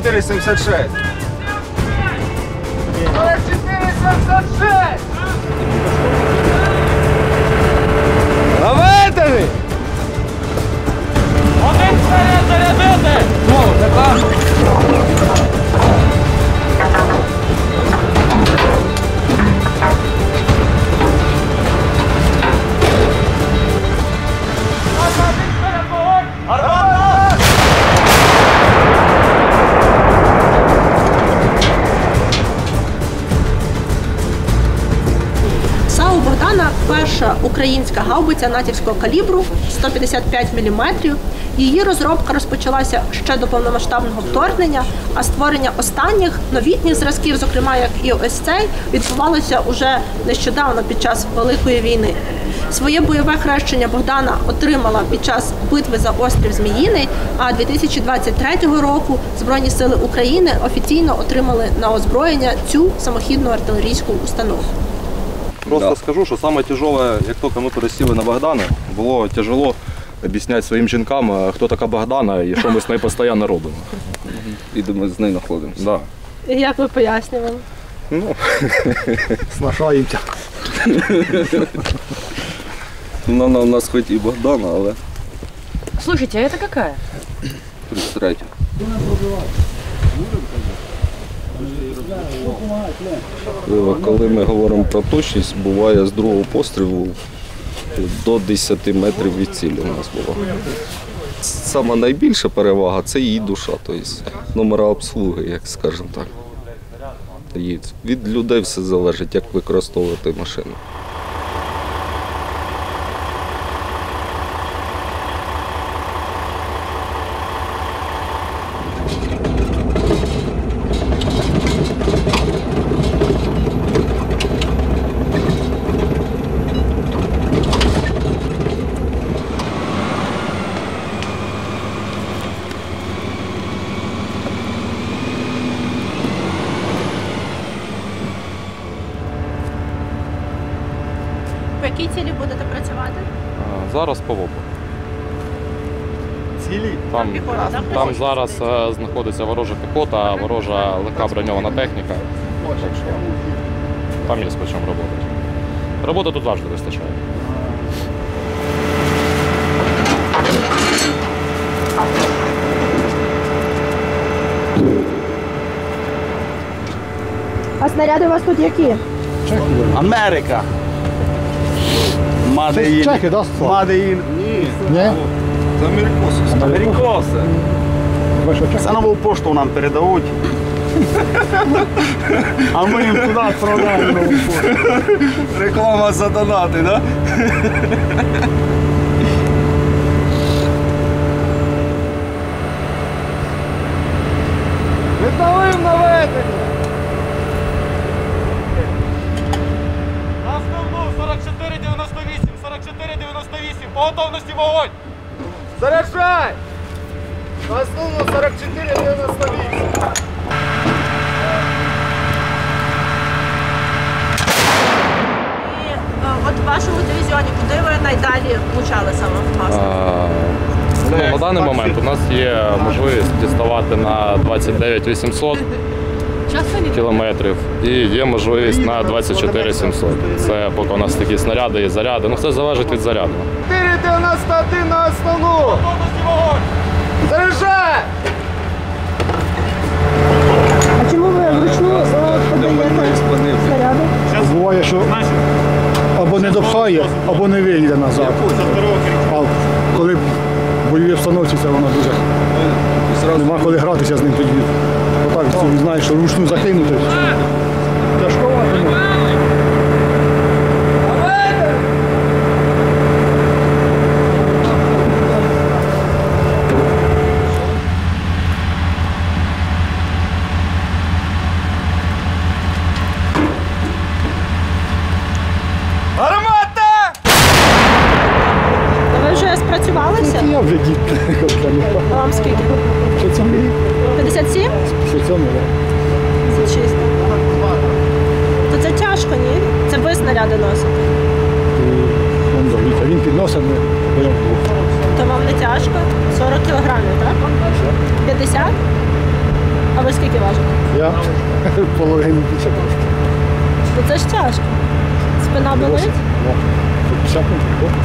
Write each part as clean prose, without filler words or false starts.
44,76. 44,76! Наведений! Один снаряд зарядити! Знову, така. САУ «Богдана» – перша українська гаубиця натівського калібру 155 мм. Її розробка розпочалася ще до повномасштабного вторгнення, а створення останніх новітніх зразків, зокрема як і ось цей, відбувалося уже нещодавно під час Великої війни. Своє бойове хрещення «Богдана» отримала під час битви за острів Зміїний, а 2023 року Збройні сили України офіційно отримали на озброєння цю самохідну артилерійську установку. Просто скажу, що саме тяжеле, як тільки ми пересіли на Богдана, було тяжело об'ясняти своїм жінкам, хто така Богдана і що ми з нею постійно робимо. І ми з нею знаходимося. Да. Як ви пояснювали? Ну, Снашаємося. вона у нас хоч і Богдана, але Слушайте, а это какая? 33. Коли ми говоримо про точність, буває з другого пострілу до 10 метрів від цілі у нас було. Сама найбільша перевага – це її душа, тобто номера обслуги, як скажемо так. Від людей все залежить, як використовувати машину. По якій цілі будете працювати? Зараз по ВОПу. Цілі? Там зараз знаходиться ворожа піхота, ворожа легка броньована техніка. Так що там є з чим роботи. Роботи тут завжди вистачає. А снаряди у вас тут які? Америка. Чехи, да? Мадеїн. Ні. Ні? Це америкоси. Америкоси. Ви що, чехи? Це нову пошту нам передають. А ми їм туди відправляємо нову пошту. Реклама за донати, так? Віддалим наведення! На основну 44,98, 44,98, по готовності вогонь! Заряджай! На основну 44,98. От в вашому дивізіоні, куди ви найдалі влучали саме власне? На даний момент у нас є можливість діставати на 29 800 кілометрів і є можливість на 24 700. Це поки у нас такі снаряди і заряди. Ну, все залежить від заряду. 4,91 на основну! Готовності вогонь! Заряджай! А чому ви вручну подаєте снаряди? Буває, що або не допхає, або не виїде назад. А коли в бойовій обстановці, це воно дуже. Нема коли гратися з ним тоді. Отак собі знаєш, що ручну закинути. Тяжковато. Гармата! Ви вже спрацювалися? Я вже дід. А вам скільки? 57? 57, так. 56. То це тяжко, ні? Це ви снаряди носите? Він підносить, ми беремо двох. То вам не тяжко? 40 кілограмів, так? 50? А ви скільки важите? Я половину більше трошки. Ну це ж тяжко. Спина болить? Ну, 50 хлопець.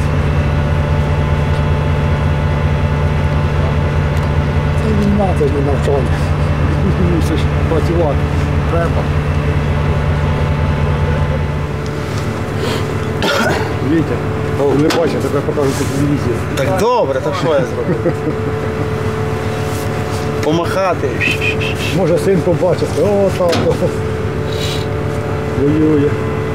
Це війна, це не навчання. Мусиш працювати. Треба. Вітя, не бачиш, тебе покажуть по телевізії. Так добре, так що я зроблю? Помахати. Може син побачить, о, тато. Воює.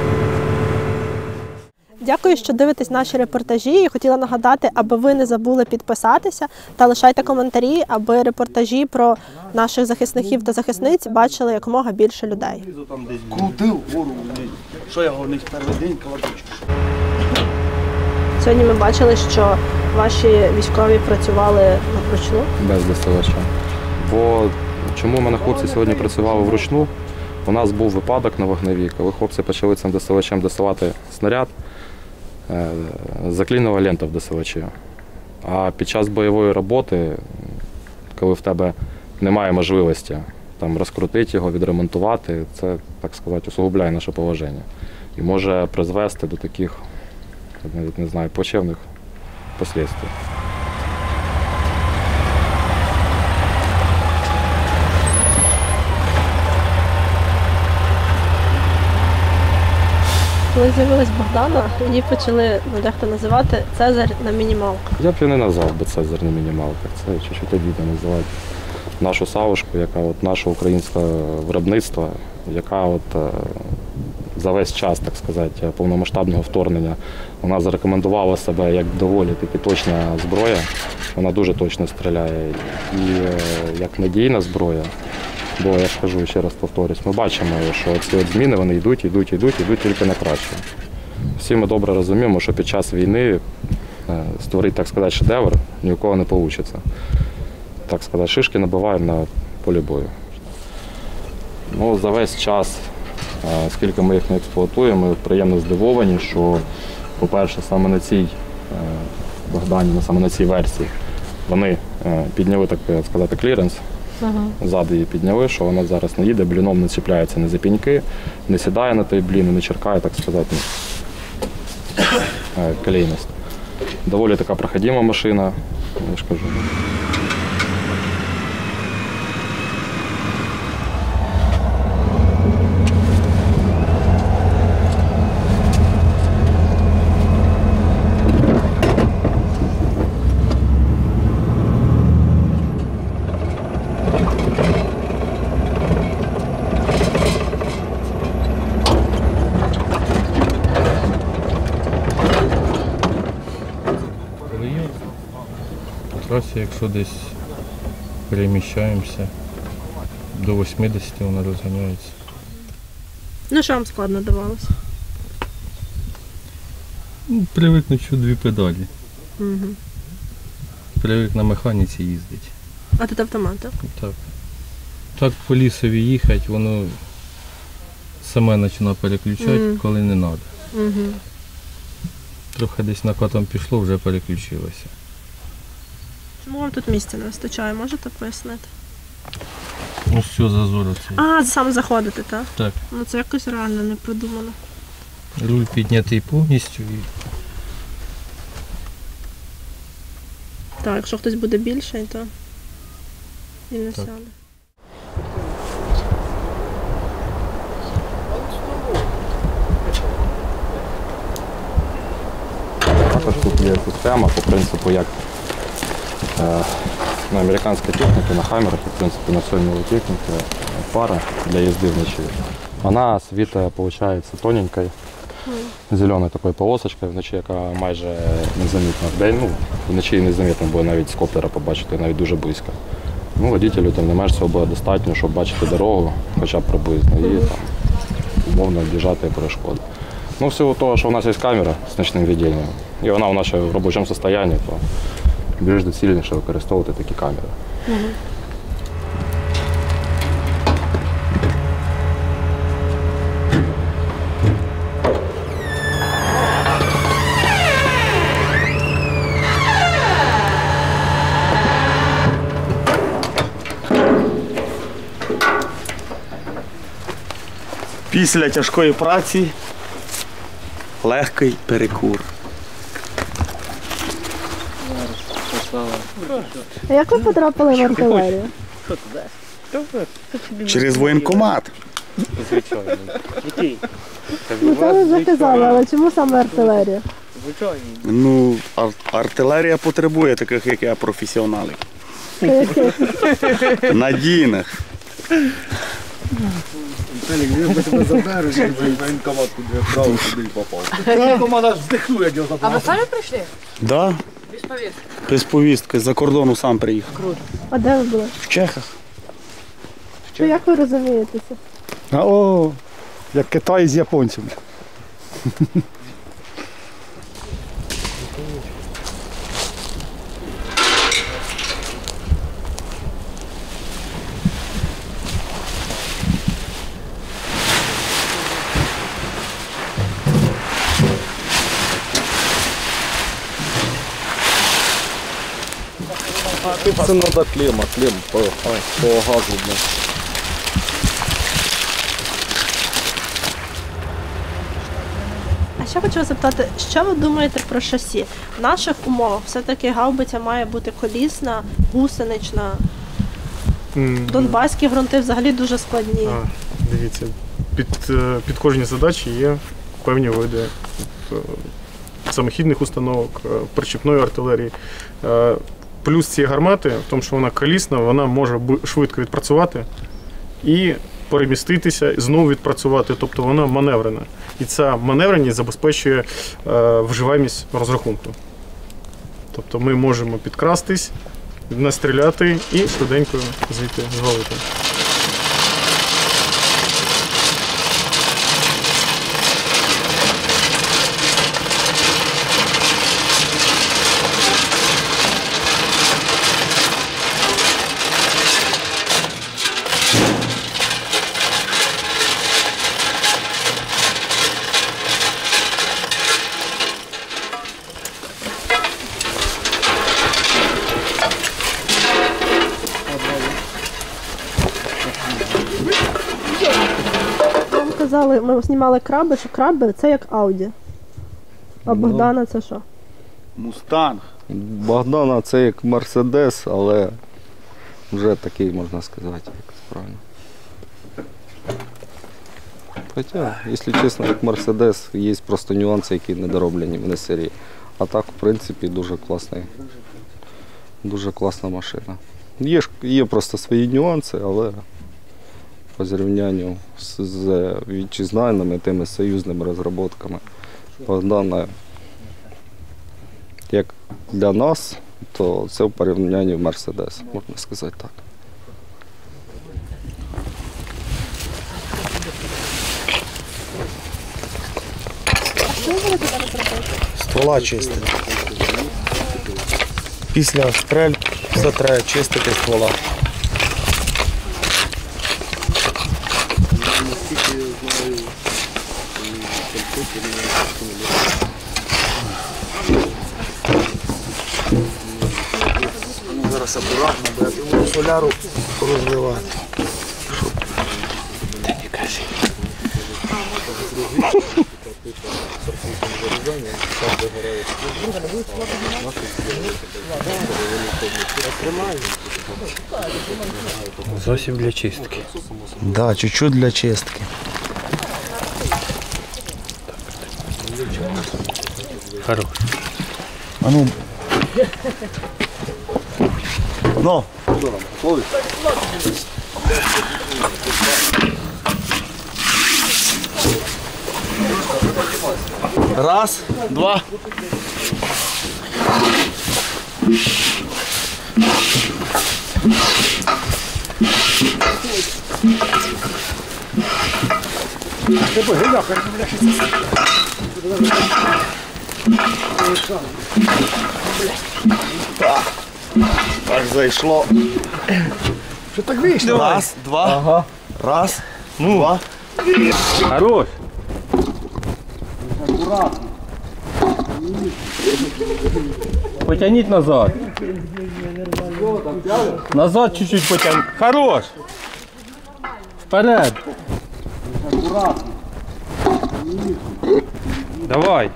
Дякую, що дивитесь наші репортажі. І хотіла нагадати, аби ви не забули підписатися та лишайте коментарі, аби репортажі про наших захисників та захисниць бачили якомога більше людей. Крутив гору. Що я говорю, перший день кладу. Сьогодні ми бачили, що ваші військові працювали вручну. Без ДСВЧ. Бо чому в мене хлопці сьогодні працювали вручну? У нас був випадок на Вогневі, коли хлопці почали цим ДСВЧ досилати снаряд, заклінила лента в ДСВЧ. А під час бойової роботи, коли в тебе немає можливості там, розкрутити його, відремонтувати, це, так сказати, усугубляє наше положення. І може призвести до таких, навіть не знаю, плачевних послідствий. Коли з'явилась Богдана, її почали дехто називати Цезарь на мінімалках. Я б її не назвав би Цезарь на мінімалках. Це чуть-чуть обідно називати нашу Савушку, яка от наше українське виробництво, яка от за весь час, так сказати, повномасштабного вторгнення вона зарекомендувала себе як доволі таки точна зброя. Вона дуже точно стріляє і як надійна зброя. Бо я ж кажу, ще раз повторюсь, ми бачимо, що ці от зміни вони йдуть тільки на краще. Всі ми добре розуміємо, що під час війни створити, так сказати, шедевр ні у кого не вийде. Так сказати, шишки набиваємо на полі бою. Ну, за весь час, скільки ми їх не експлуатуємо, ми приємно здивовані, що, по-перше, саме на цій Богдані, саме на цій версії, вони підняли, так сказати, кліренс. Ззаду її підняли, що вона зараз не їде, бліном не чіпляється не за піньки, не сідає на той блін і не черкає, так сказати, колійність. Доволі така проходима машина, я ж кажу. По трасі, якщо десь переміщаємося, до 80 вона розганяється. Ну, що вам складно давалося? Ну, привикнути, що дві педалі. Угу. Привик на механіці їздити. А тут автомат, так? Так. Так по лісові їхати, воно саме починає переключати, коли не треба. Угу. Трохи десь накатом пішло, вже переключилося. Чому вам тут місця не вистачає, можете пояснити? Ну що зазору це? А, саме заходити, так? Так. Ну це якось реально не придумано. Руль піднятий повністю і Так, якщо хтось буде більший, то і не сяде. Також тут є система, по принципу, як на американській техніці, на хамерах, в принципі, на всій новій техніці, фара для їзди вночі. Вона світає, виходить, тоненькою, зеленою такою полосочкою, вночі, яка майже незамітна. Вдень, ну, вночі незамітно, бо навіть з коптера побачити, навіть дуже близько. Ну, водителю тим не менш цього буде достатньо, щоб бачити дорогу, хоча б приблизно, і там, умовно об'їжджати перешкоди. Ну, всього того, що у нас є камера з нічним відділенням, і вона у нас ще в робочому стані, то більш доцільніше використовувати такі камери. Після тяжкої праці легкий перекур. А як ви потрапили в артилерію? Через воєнкомат. Ну це ви вже казали, але чому саме артилерія? Ну, артилерія потребує таких, як я, професіоналів. Надійних. А вы сами пришли? Да, Без повестки? без повістки. За кордону сам приїхав. А де ви були? В Чехах. То як ви розумієте це? О, як Китай з японцями. Це треба клем по газу. А ще хочу вас запитати, що ви думаєте про шасі? В наших умовах все-таки гаубиця має бути колісна, гусенична. Донбаські ґрунти взагалі дуже складні. Дивіться, під кожні задачі є певні види самохідних установок, причіпної артилерії. Плюс цієї гармати в тому, що вона колісна, вона може швидко відпрацювати і переміститися, і знову відпрацювати, тобто вона маневрена. І ця маневреність забезпечує вживаємість розрахунку. Тобто ми можемо підкрастись, настріляти і швиденько звідти звалити. Вам казали, ми знімали краби, що краби це як Ауді. А Богдана це що? Мустанг. Богдана це як Мерседес, але вже такий, можна сказати, як правильно. Хоча, якщо чесно, як Мерседес, є просто нюанси, які недороблені в серії. А так, в принципі, дуже класна машина. Є просто свої нюанси, але по зрівнянню з вітчизняними, тими союзними розробками, Богдана, як для нас, то це в порівнянні в Мерседес, можна сказати так. Ствола чистити. Після стрельб все треба чистити ствола. Зараз акуратно, бо я думаю, соляру розливати. Засіб для чистки. Да, чуть-чуть для чистки. Хорош. А ну. Ну. Раз, два. Так зайшло. Що так вийшло? Раз, два. Ага. Раз, два. Хорош. Потяніть назад. Назад чуть-чуть потягніть. Хорош. Вперед. Акуратно. Давай.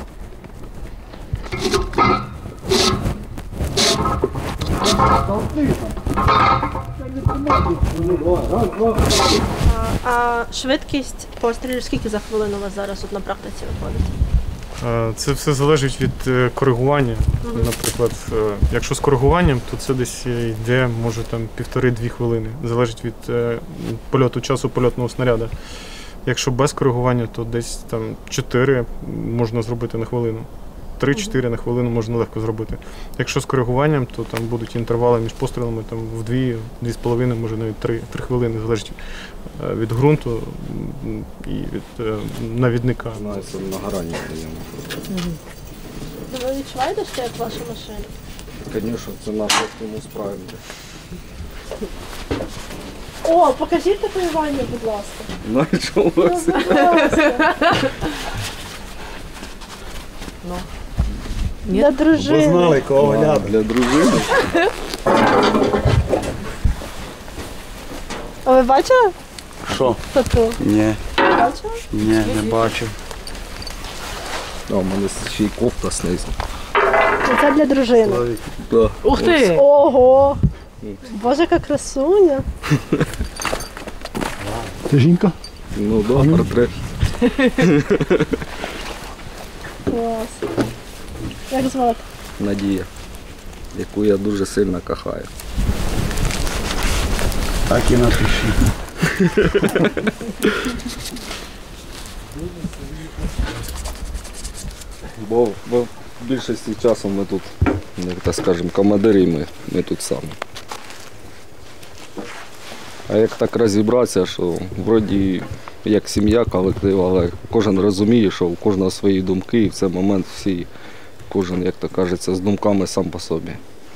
А швидкість пострілів скільки за хвилину у вас зараз на практиці виходить? Це все залежить від коригування. Наприклад, якщо з коригуванням, то це десь йде, може, там 1,5-2 хвилини. Залежить від часу польотного снаряду. Якщо без коригування, то десь там 4 можна зробити на хвилину. 3-4 на хвилину можна легко зробити. Якщо з коригуванням, то там будуть інтервали між пострілами там, в 2-2,5, може навіть 3 хвилини, залежить від ґрунту і від навідника. Це на грані даємо. Ви відчуваєте, що як ваша машина? Звісно, це наш Оптимус Prime. О, покажіть татуювання, будь ласка. Ну і чому це? Для дружини. Знали, кого гляди. Для дружини. А ви бачили Що? тату? Ні, Бачили? ні, не бачив. А, у мене ще й кофта знизу. Це для дружини. Да. Ух ти! Ого! Боже, яка красуня. Це жінка? Ну да, портрет. Клас. Як звати? Надія, яку я дуже сильно кохаю. Так і напиши. Бо в більшості часу ми тут, як так скажемо, командири, ми тут самі. А як так розібратися, що вроді як сім'я, колектив, але кожен розуміє, що у кожного свої думки і в цей момент всі, кожен, як то кажеться, з думками сам по собі.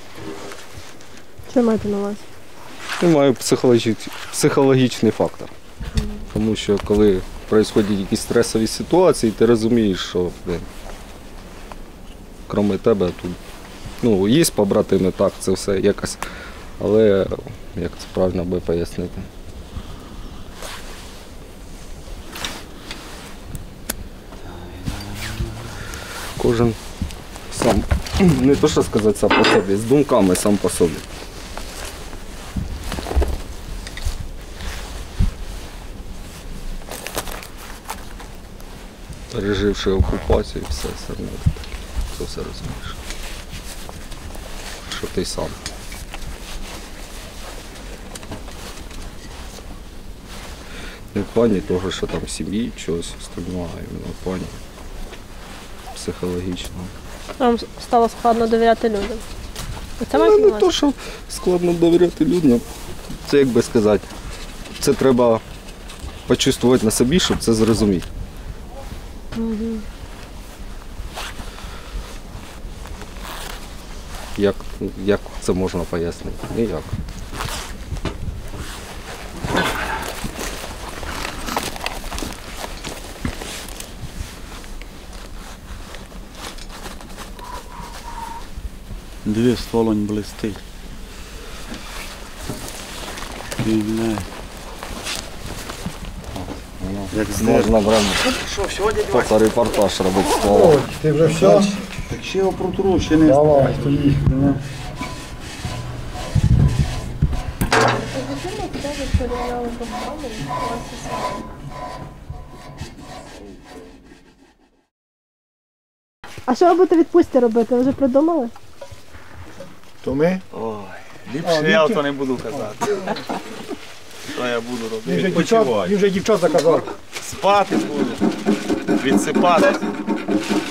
Що маєте на увазі? Я маю психологічний фактор. Тому що коли відбуваються якісь стресові ситуації, ти розумієш, що крім тебе тут є побратими, так, це все якось. Але як це правильно би пояснити? Кожен сам, не то що сказати сам по собі, з думками сам по собі. Переживши окупацію, все одно це все розумієш. Що ти сам. Не в плані того, що там сім'ї, чогось остального, а іменно в плані психологічного. Вам стало складно довіряти людям. Це Ну, не то, що складно довіряти людям. Це, як би сказати, це треба почувствувати на собі, щоб це зрозуміти. Як це можна пояснити? Ніяк. Дві стволонь блистить. Не. Як Можна прямо фоторепортаж робити слово. Ти вже все? Так ще його протру, ще не Давай, стоїть. А що ви будете відпустці робити? Ви вже придумали? То ми? Ліпше я то не буду казати. Що я буду робити? Він вже дівчат заказав. Спати буду, відсипатися.